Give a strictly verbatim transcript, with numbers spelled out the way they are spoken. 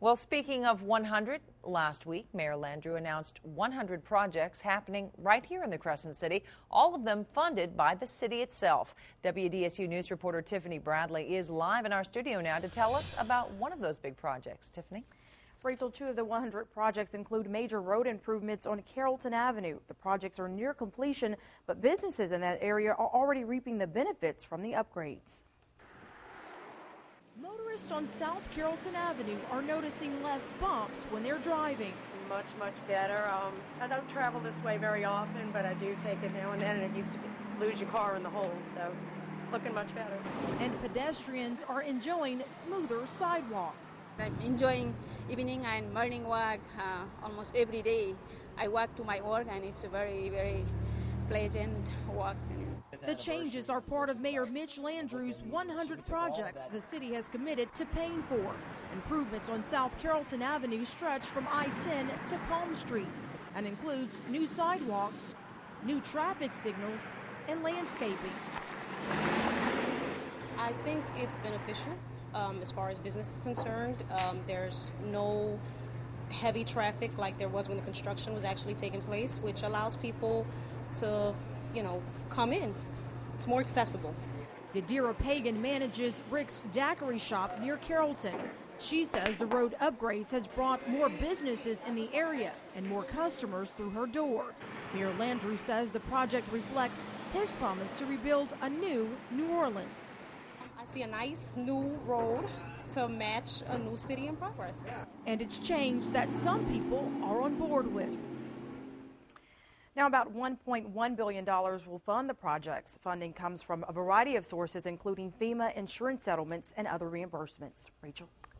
Well, speaking of one hundred, last week, Mayor Landrieu announced one hundred projects happening right here in the Crescent City, all of them funded by the city itself. W D S U News reporter Tiffany Bradley is live in our studio now to tell us about one of those big projects. Tiffany? Rachel, two of the one hundred projects include major road improvements on Carrollton Avenue. The projects are near completion, but businesses in that area are already reaping the benefits from the upgrades. Motorists on South Carrollton Avenue are noticing less bumps when they're driving. Much, much better. Um, I don't travel this way very often, but I do take it now and then, and it used to be, lose your car in the holes, so looking much better. And pedestrians are enjoying smoother sidewalks. I'm enjoying evening and morning walk uh, almost every day. I walk to my work, and it's a very, very pleasant walk. The changes are part of Mayor Mitch Landrieu's one hundred projects the city has committed to paying for. Improvements on South Carrollton Avenue stretch from I ten to Palm Street and includes new sidewalks, new traffic signals, and landscaping. I think it's beneficial um, as far as business is concerned. Um, there's no heavy traffic like there was when the construction was actually taking place, which allows people to, you know, come in. It's more accessible. Yadira Pagan manages Rick's Daiquiri Shop near Carrollton. She says the road upgrades has brought more businesses in the area and more customers through her door. Mayor Landrieu says the project reflects his promise to rebuild a new New Orleans. I see a nice new road to match a new city in progress. And it's change that some people are on board with. Now, about one point one billion dollars will fund the projects. Funding comes from a variety of sources, including FEMA, insurance settlements, and other reimbursements. Rachel?